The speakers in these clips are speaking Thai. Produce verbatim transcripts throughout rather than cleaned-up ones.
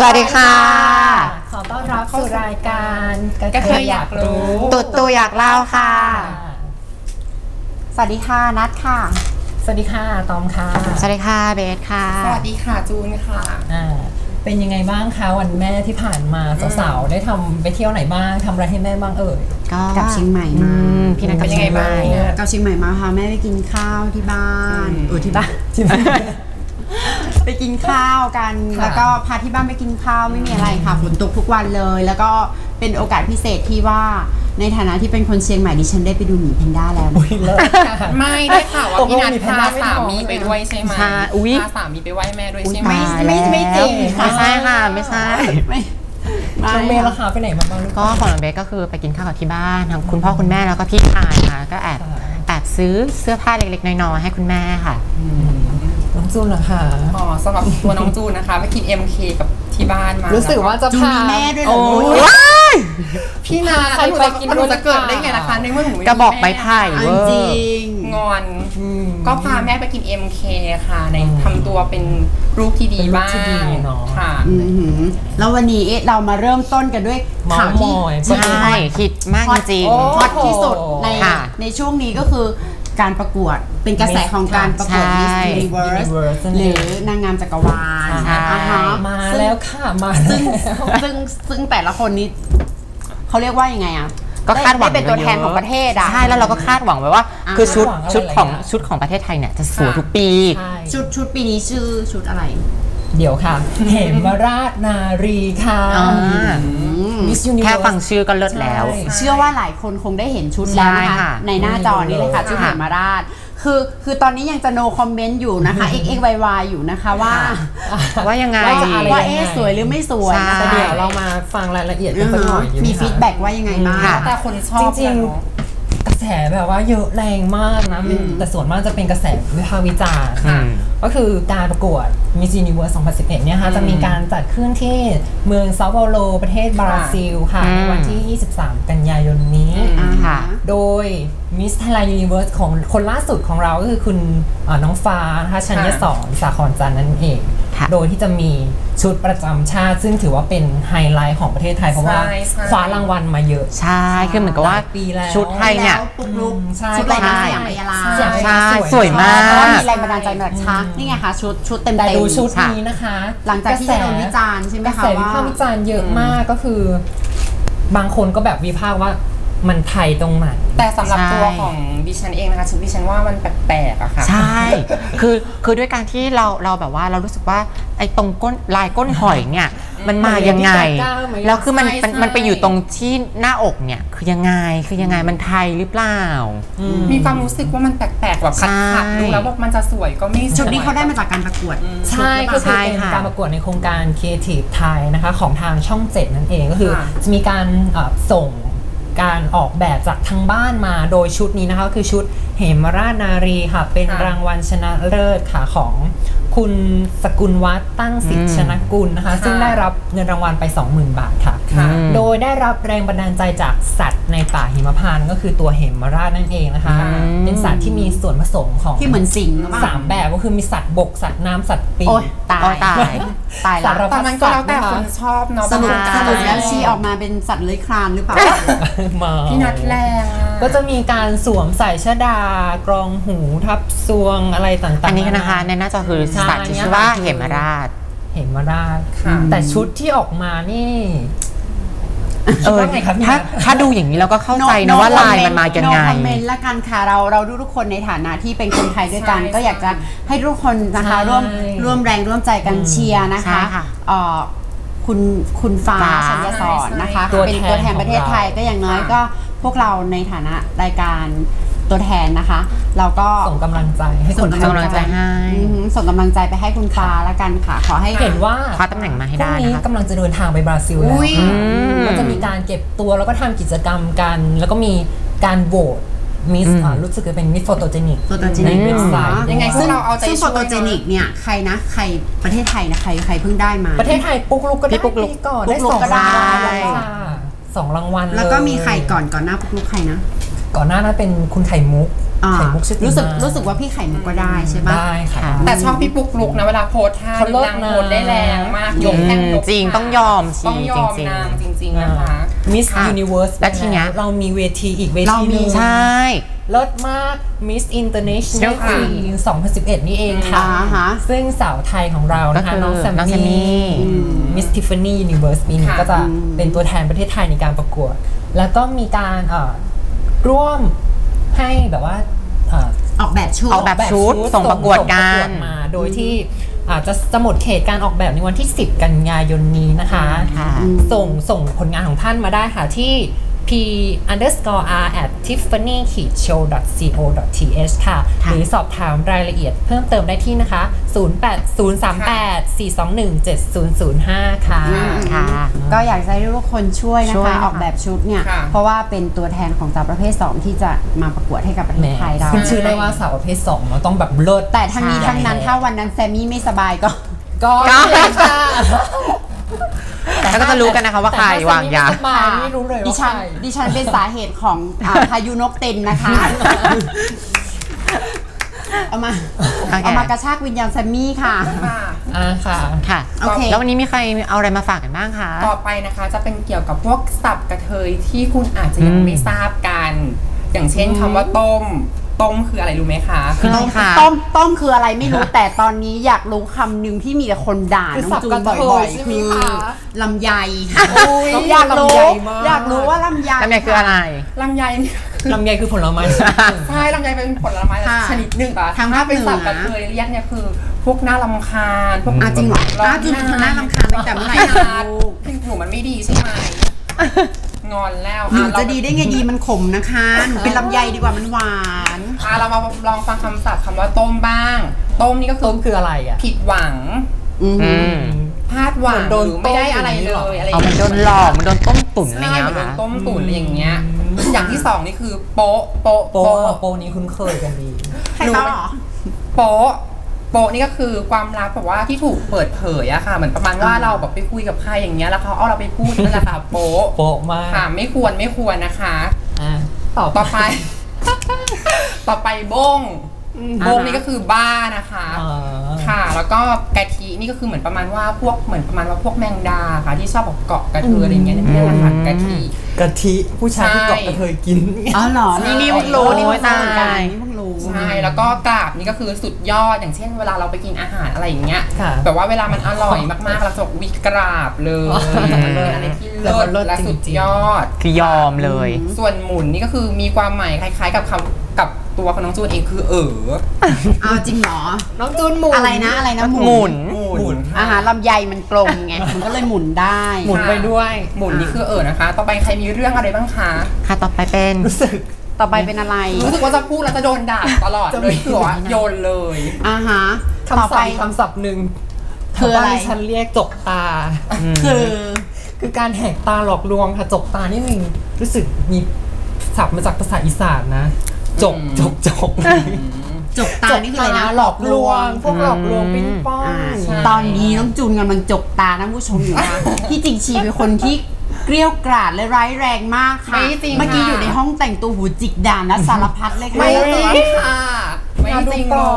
วัสดีค่ะขอต้อนรับสู่รายการกระเทยอยากรู้ตุดตูอยากเล่าค่ะสวัสดีค่ะนัทค่ะสวัสดีค่ะตอมค่ะสวัสดีค่ะเบสค่ะสวัสดีค่ะจูนค่ะอ่าเป็นยังไงบ้างคะวันแม่ที่ผ่านมาสาวๆได้ทำไปเที่ยวไหนบ้างทำอะไรให้แม่บ้างเอ่ยก็กับเชียงใหม่มาพี่นัทกับเชียงใหม่กับเชียงใหม่มาพาแม่ไปกินข้าวที่บ้านเออที่บ้านที่บ้านไปกินข้าวกันแล้วก็พาที่บ้านไปกินข้าวไม่มีอะไรค่ะฝนตกทุกวันเลยแล้วก็เป็นโอกาสพิเศษที่ว่าในฐานะที่เป็นคนเชียงใหม่ดิฉันได้ไปดูหมีแพนด้าแล้วไม่ได้ข่าวว่าพี่นัทพาสามีไปด้วยใช่ไหมพาสามีไปไหว้แม่ด้วยใช่ไหมไม่ไม่จริงไม่ใช่ค่ะไม่ใช่ไม่น้องเบสราคาไปไหนมาบ้างก็ของน้องเบสก็คือไปกินข้าวกับที่บ้านทั้งคุณพ่อคุณแม่แล้วก็พี่ชายค่ะก็แอบแอบซื้อเสื้อผ้าเล็กๆน้อยๆให้คุณแม่ค่ะน้องจูนเหรอคะอ๋อสำหรับตัวน้องจูนนะคะไปกิน เอ็ม เค กับที่บ้านมารู้สึกว่าจะพาแม่ด้วยเหรอพี่นาใครไปกินรู้จะเกิดได้ไงนะคะในเมื่อหนูกระบอกไม้ไผ่จริงงอนก็พาแม่ไปกิน เอ็ม เค ค่ะในทำตัวเป็นลูกที่ดีบ้างค่ะแล้ววันนี้เรามาเริ่มต้นกันด้วยข่าวที่ใช่ฮิตมากจริงฮอตที่สุดในในช่วงนี้ก็คือการประกวดเป็นกระแสของการประกวด Miss Universe หรือนางงามจักรวาลมาแล้วค่ะมาซึ่งซึ่งซึ่งแต่ละคนนี้เขาเรียกว่ายังไงอ่ะก็คาดหวังเป็นตัวแทนของประเทศอ่ะใช่แล้วเราก็คาดหวังไว้ว่าคือชุดชุดของชุดของประเทศไทยเนี่ยจะสวยทุกปีชุดชุดปีนี้ชื่อชุดอะไรเดี๋ยวค่ะเหมราชนารีค่ะแค่ฟังชื่อก็เลิศแล้วเชื่อว่าหลายคนคงได้เห็นชุดแล้วนะคะในหน้าจอนี้เลยค่ะชุดเหมราชคือคือตอนนี้ยังจะ no comment อยู่นะคะ x x y y อยู่นะคะว่าว่ายังไงว่าเอ๊ะสวยหรือไม่สวยแต่เดี๋ยวเรามาฟังรายละเอียดกันสักหน่อยมีฟีดแบ็กว่ายังไงบ้างแต่คนชอบจริงกระแสแบบว่าเยอะแรงมากนะแต่ส่วนมากจะเป็นกระแสวิพากษ์วิจารณ์ก็คือการประกวด Miss Universe สองพันสิบเอ็ดเนี่ยค่ะจะมีการจัดขึ้นที่เมืองเซาเปาโลประเทศบราซิลค่ะในวันที่ยี่สิบสามกันยายนนี้โดย Miss Thailand Universe ของคนล่าสุดของเราก็คือคุณน้องฟ้านะคะชัญญสอนสาครจันทร์นั่นเองโดยที่จะมีชุดประจำชาติซึ่งถือว่าเป็นไฮไลท์ของประเทศไทยเพราะว่าคว้ารางวัลมาเยอะใช่คือเหมือนกับว่าชุดไทยเนี่ยชุดอะไรนะสยามพยาลาใช่สวยมากเพราะว่ามีแรงบันดาลใจมาจากช้างนี่ไงคะชุดชุดเต็มเต็มดูชุดนี้นะคะหลังจากที่โดนวิจารณ์ใช่ไหมคะว่าวิพากษ์วิจารณ์เยอะมากก็คือบางคนก็แบบวิพากษ์ว่ามันไทยตรงไหนแต่สำหรับตัวของดิฉันเองนะคะชุดดิฉันว่ามันแปลกๆอะค่ะใช่คือคือด้วยการที่เราเราแบบว่าเรารู้สึกว่าไอ้ตรงก้นลายก้นหอยเนี่ยมันมายังไงแล้วคือมันมันไปอยู่ตรงที่หน้าอกเนี่ยคือยังไงคือยังไงมันไทยหรือเปล่ามีความรู้สึกว่ามันแปลกๆแบบขัดๆดูแล้วบอกมันจะสวยก็ไม่ชุดนี้เขาได้มาจากการประกวดใช่ก็คือเป็นการประกวดในโครงการ Creative Thai นะคะของทางช่องเจ็ดนั่นเองก็คือจะมีการส่งการออกแบบจากทางบ้านมาโดยชุดนี้นะคะคือชุดเหมราชนารีค่ะเป็นรางวัลชนะเลิศค่ะของคุณสกุลวัฒน์ตั้งสิทธิชนะกุลนะคะซึ่งได้รับเงินรางวัลไป สองหมื่น บาทค่ะโดยได้รับแรงบันดาลใจจากสัตว์ในป่าหิมพานต์ก็คือตัวเหมราชนั่นเองนะคะเป็นสัตว์ที่มีส่วนผสมของที่เหมือนสิงห์สามแบบก็คือมีสัตว์บกสัตว์น้ำสัตว์ปีกตายตายตายแล้วตอนนั้นก็แล้วแต่คนชอบเนาะสรุปสรุปแล้วชีออกมาเป็นสัตว์เลื้อยคลานหรือเปล่าพี่นัทแรงก็จะมีการสวมใส่ชดากรองหูทับซวงอะไรต่างๆอันนี้นะคะในหน้าจอคือสัตว์ที่ชื่อว่าเหมราชเหมราชแต่ชุดที่ออกมานี่เออถ้าถ้าดูอย่างนี้เราก็เข้าใจนะว่าลายมันมายังไงคอมเมนต์ละกันค่ะเราเราดูทุกคนในฐานะที่เป็นคนไทยด้วยกันก็อยากจะให้ทุกคนนะคะร่วมร่วมแรงร่วมใจกันเชียร์นะคะคุณคุณฟ้าชัญญสอนนะคะเป็นตัวแทนประเทศไทยก็อย่างน้อยก็พวกเราในฐานะรายการตัวแทนนะคะเราก็ส่งกำลังใจให้ส่งกำลังใจให้ส่งกำลังใจไปให้คุณฟ้าละกันค่ะขอให้เห็นว่าคว้าตำแหน่งมาให้ได้นะคะกำลังจะเดินทางไปบราซิลแล้วก็จะมีการเก็บตัวแล้วก็ทำกิจกรรมกันแล้วก็มีการโหวตมิสรู้สึกจะเป็นมิสโฟโตเจนิกในเว็บไซต์ยังไงซึ่งเราเอาใจซึ่งโฟโตเจนิกเนี่ยใครนะใครประเทศไทยนะใครใครเพิ่งได้มาประเทศไทยปุ๊กลุกก็ได้ปีก่อนได้สองรางวัลสองรางวัลแล้วก็มีใครก่อนก่อนหน้าปุ๊กลุกใครนะก่อนหน้านั้นเป็นคุณไข่มุกอ่าไข่มุกชุติมารู้สึกรู้สึกว่าพี่ไข่มุกก็ได้ใช่ไหมได้ค่ะแต่ชอบพี่ปุ๊กลุกนะเวลาโพสท่าเขาเลิศนางนะโพสได้แรงมากยกแข้งยกจริงขาต้องยอมสิต้องยอมจริงๆนางจริงๆนะคะมิสค่ะยูนิเวิร์สและทีเนี้ยเรามีเวทีอีกเวเราทีมีหนึงใช่เลิศมาก Miss International ค่ะ Queen สองพันสิบเอ็ดนี่เองค่ะอ่าฮะซึ่งสาวไทยของเรานะคะก็คือน้องแซมน้องแซมมี่มี่มิสทิฟฟานี่ยูนิเวิร์สปีนี้ค่ะก็จะเป็นตัวแทนประเทศไทยในการประกวด แล้วก็มีการเอ่อร่วมให้แบบว่าเอ่อออกแบบชุดออกแบบชุดส่งประกวดกันส่งประกวดมาโดยที่อาจจะจะหมดเขตการออกแบบในวันที่ สิบ กันยายนนี้นะคะค่ะส่งส่งผลงานของท่านมาได้ค่ะที่ p underscore r at tiffany show co th ค่ะค่ะหรือสอบถามรายละเอียดเพิ่มเติมได้ที่นะคะ ศูนย์ แปด ศูนย์ สาม แปด สี่ สอง หนึ่ง เจ็ด ศูนย์ ศูนย์ ห้า ค่ะค่ะก็อยากจะให้ทุกคนช่วยนะช่วยคะค่ะออกแบบชุดเนี่ยค่ะเพราะว่าเป็นตัวแทนของสาวประเภทสองที่จะมาประกวดให้กับประเทแหมศไทยเราขึ้นชื่อได้ว่าสาวประเภทสองเราต้องแบบเลิศแต่ทั้งนี้ใช่ทั้งนั้นถ้าวันนั้นแซมมี่ไม่สบายก็ก็ก็ค่ะแล้วก็จะรู้กันนะคะว่าใครวางยาแต่ถ้สบายไม่รู้เลยดิว่าฉันใครดิฉันเป็นสาเหตุของอ่าพายุนกเต็นนะคะ เอามาโอเคเอามากระชากวิญญาณแซมมี่ค่ะค่ะอ่าค่ะค่ะโอเคแล้ววันนี้มีใครเอาอะไรมาฝากกันบ้างคะต่อไปนะคะจะเป็นเกี่ยวกับพวกศัพท์กระเทยที่คุณอาจจะยังอืมไม่ทราบกัน อย่างเช่นคำว่าต้ม ต้มคืออะไรรู้ไหมคะคืออะไรคะต้มต้มคืออะไรไม่รู้ แต่ตอนนี้อยากรู้คำหนึ่งที่มีแต่คนด่าคือน้องสับจูกระนเทยบ่อยใช่ๆไหมคือคะลำไยโอ้ยอยากรู้ลำไยมากอยากรู้ว่าลำไยแล้วเนี่ยคืออะไรลำไยนี่ลำไยคือผลไม้ใช่ลำไยเป็นผลไม้ค่ะชนิดหนึ่งอะทางภาถ้าคเป็นเหนือศัพท์กระเทยเรียกเนี่ยคือ พวกหน้าลำคาญพวกอ่ะจริงเหรอร้อ่ะจูนเป็นคนน่ารำคาญตั้งแต่เมื่อไหร่ไม่นะนานหนูมันไม่ดีใช่ไหมงอนแล้วหนูอ่จะดีได้ไงดีมันขมนะคะหนูเป็นลำไยดีกว่ามันหวานอ่ะเรามาลองฟังคำศัพท์คำว่าต้มบ้าง ต้มนี่ก็คือต้มคืออะไรอ่ะผิดหวังอืมอืมพลาดหวังเหมือนโดนหรือไม่ได้อะไรเลต้มอย่างนี้หรอยอะไรเอามันโดนหลอกมันโดนต้มตุ๋นอะไรใช่เงี้ยเหมือนโดค่ะนต้มตุ๋นอะไรอย่างเงี้ย อย่างที่สองนี่คือโป๊ะโป๊ะโปโปนี้คุ้นเคยกันดีใครบ้าเหรอโป๊ะโป๊ะนี่ก็คือความลับแบบว่าที่ถูกเปิดเผยอะค่ะเหมือนประมาณว่าเราแบบไปคุยกับใครอย่างเงี้ยแล้วเขาเอาเราไปพูดนั่นแหละค่ะโป๊ะโปมากค่ะไม่ควรไม่ควรนะคะอ่ะต่อต่อไป ต่อไปบ้งอ่าบ้งนี่ก็คือบ้านะคะอ๋อค่ะ แล้วก็กะทินี่ก็คือเหมือนประมาณว่าพวกเหมือนประมาณว่าพวกแมงดาค่ะที่ชอบแบบเกาะกระเทยอะไรอย่างเงี้ยนี่แหละค่ะกะทิกะทิผู้ชายที่เกาะกระเทยกินอ๋อเหรอ นี่นี่เพิ่งรู้โอ้ยนี่เพิ่งรู้ตายเหมือนกันนี่เพิ่งรู้ใช่แล้วก็กราบนี่ก็คือสุดยอดอย่างเช่น เวลาเราไปกินอาหารอะไรอย่างเงี้ยค่ะแบบว่าเวลามันอร่อยมากๆเราจะบอกวิกราบเลยอ๋ออะไรที่แต่เลิมันศเลิศและสุดจริงๆยอดคือยอมเลยส่วนหมุนนี่ก็คือมีความหมายคล้ายๆ กับคำกับตัวของน้องจูนเองคือเออเอาจริงเหรอน้องจูนหมุนอะไรนะอะไรนะหมุหมุนหมุนอาหารลำไยมันกลมไง มันก็เลยหมุนได้หมุนไปด้วยหมุนนี่คือเออนะคะ ต่อไปใครมีเรื่องอะไรบ้างคะค่ะต่อไปเป็นรู้สึกต่อไปเป็นอะไรรู้สึกว่าจะพูดแล้วจะโดนด่าตลอดจะเลมียคือว่าโยนเลยอ่าฮะคำต่อศัไปพท์คำศัพท์หนึ่งคืออะไรชาวบ้านฉันเรียกจกตาคือคือการแหกตาหลอกลวงค่ะจกตานี่มีรู้สึกมีศัพท์มาจากภาษาอีสานนะ จกจกจกจกตานี่คืออะไรนะหลอกลวง พวกหลอกลวงปิ้งป้องอ่าใช่ตอนนี้น้องจูนกำลังจกตานะผู้ชมอยู่นะ ที่จริงชีเป็นคนที่เกลี้ยวกราดและร้ายแรงมากค่ะไม่จริงเมื่อกี้ค่ะอยู่ในห้องแต่งตัวหูจิกด่านนะสารพัดเลยค่ะไม่จริงค่ะไม่จริงเลย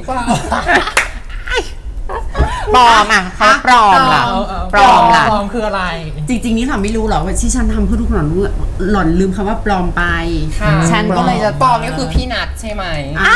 ปลอมอ่ะเขาปลอมล่ะปลอมล่ะปลอมคืออะไรจริงๆนี่ค่ะไม่รู้หรอกว่าที่ฉันทำเพื่อทุกหล่อนรู้หล่อนลืมคำว่าปลอมไปค่ะฉันก็เลยจะปลอมนี่ก็คือพี่นัทใช่ไหมอ่า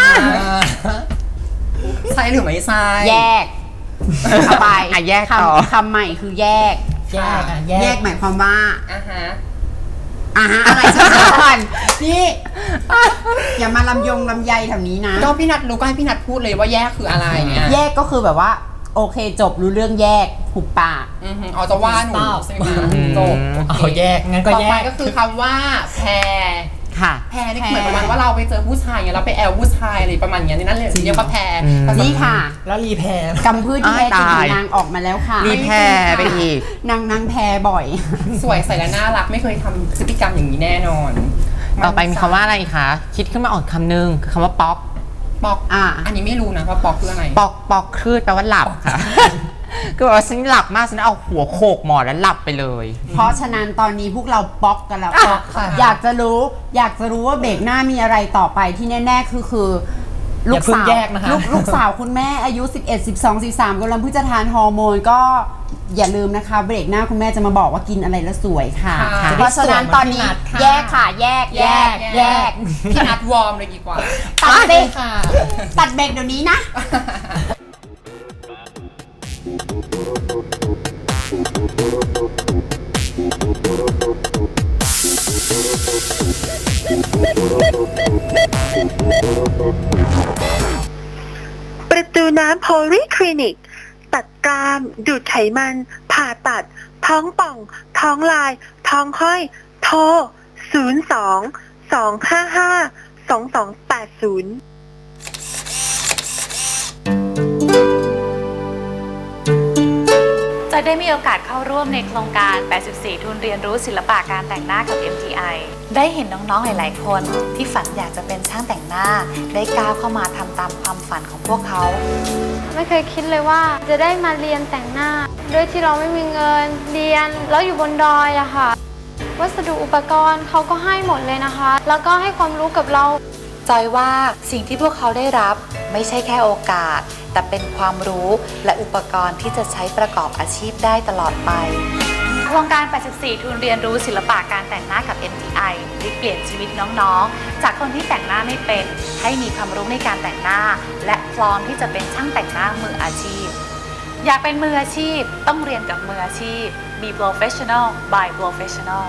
ใช่หรือไม่ใช่แยกเข้าไปอ่ะแยกต่อคำคำใหม่คือแยกแยกอ่ะแยแยกกหมายความว่าอ่ะฮะอ่าฮะอะไรสักอย่างนี่อย่ามาลำยงลำไยแถวนี้นะก็พี่นัทรู้ก็ให้พี่นัทพูดเลยว่าแยกคืออะไรเนี่ยแยกก็คือแบบว่า โอเคจบรู้เรื่องแยกหุบปากอือหือเอาจะว่าหนูใช่ไหมจบเอาแยกงั้นก็ต่อแยไปกก็คือคำว่าแพรค่ะแพรนี่คือเหมือนประมาณว่าเราไปเจอผู้ชายไงเราไปแอลผู้ชายอะไรประมาณอย่างนี้นั่นเลยเรียกว่าแพรอืมภาษานี่ค่ะแล้วรีแพร์กำพืชที่แท้จริงอ้ายตายของนางออกมาแล้วค่ะรีแพรไปอีกนางนางแพรบ่อยสวยใส่และน่ารักไม่เคยทำพฤติกรรมอย่างนี้แน่นอนต่อไปมีคำว่าอะไรคะ คิดขึ้นมาออกคำนึงคือคำว่าป๊อกปอกอ่าอันนี้ไม่รู้นะว่าปอกคืออะไรปอกปอกคือแปลว่าหลับค่ะก็บอกว่าฉันหลับมากฉันเอาหัวโขกหมอนแล้วหลับไปเลยเพราะฉะนั้นตอนนี้พวกเราป๊อกกันแล้วอยากจะรู้อยากจะรู้ว่าเบรกหน้ามีอะไรต่อไปที่แน่ๆคือคือลูกสาวลูกลูกสาวคุณแม่อายุสิบเอ็ด สิบสอง สิบสามกำลังเพิ่งจะทานฮอร์โมนก็อย่าลืมนะคะเบรกหน้าคุณแม่จะมาบอกว่ากินอะไรแล้วสวยค่ะเพราะฉะนั้นตอนนี้แยกค่ะแยกแยกแยกพี่นัดวอร์มเลยดีกว่าตัดเบรกค่ะตัดเบรกเดี๋ยวนี้นะประตูน้ำโพลีคลินิกตัดกรามดูดไขมันผ่าตัดท้องป่องท้องลายท้องห้อยโทรศูนย์ สอง สอง ห้า ห้า สอง สอง แปด ศูนย์จะได้มีโอกาสเข้าร่วมในโครงการ แปดสิบสี่ ทุนเรียนรู้ศิลปะการแต่งหน้ากับ เอ็ม ที ไอ ได้เห็นน้องๆหลายๆคนที่ฝันอยากจะเป็นช่างแต่งหน้าได้ก้าวเข้ามาทำตามความฝันของพวกเขาไม่เคยคิดเลยว่าจะได้มาเรียนแต่งหน้าด้วยที่เราไม่มีเงินเรียนแล้วอยู่บนดอยอะค่ะวัสดุอุปกรณ์เขาก็ให้หมดเลยนะคะแล้วก็ให้ความรู้กับเราจอยว่าสิ่งที่พวกเขาได้รับไม่ใช่แค่โอกาสแต่เป็นความรู้และอุปกรณ์ที่จะใช้ประกอบอาชีพได้ตลอดไปโครงการ แปดสิบสี่ ทุนเรียนรู้ศิลปะการแต่งหน้ากับ เอ็ม ที ไอ ได้เปลี่ยนชีวิตน้องๆจากคนที่แต่งหน้าไม่เป็นให้มีความรู้ในการแต่งหน้าและพร้อมที่จะเป็นช่างแต่งหน้ามืออาชีพอยากเป็นมืออาชีพต้องเรียนกับมืออาชีพ Be Professional by Professional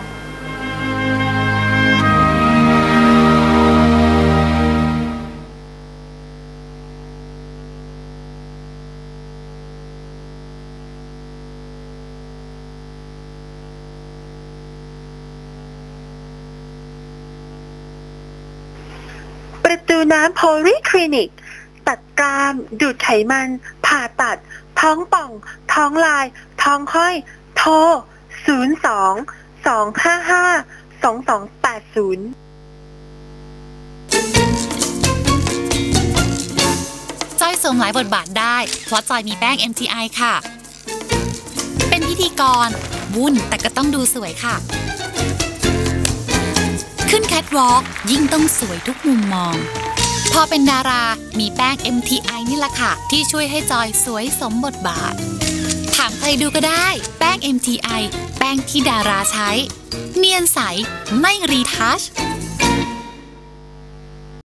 ประตูน้ำโพลีคลินิกตัดกรามดูดไขมันผ่าตัดท้องป่องท้องลายท้องห้อยโทรศูนย์ สอง สอง ห้า ห้า สอง สอง แปด ศูนย์จอยสวมหลายบทบาทได้เพราะจอยมีแป้ง เอ็ม ที ไอ ค่ะเป็นพิธีกรวุ่นแต่ก็ต้องดูสวยค่ะขึ้นแคทวอล์กยิ่งต้องสวยทุกมุมมองพอเป็นดารามีแป้ง เอ็ม ที ไอ นี่แหละค่ะที่ช่วยให้จอยสวยสมบทบาทถามใครดูก็ได้แป้ง เอ็ม ที ไอ แป้งที่ดาราใช้เนียนใสไม่รีทัช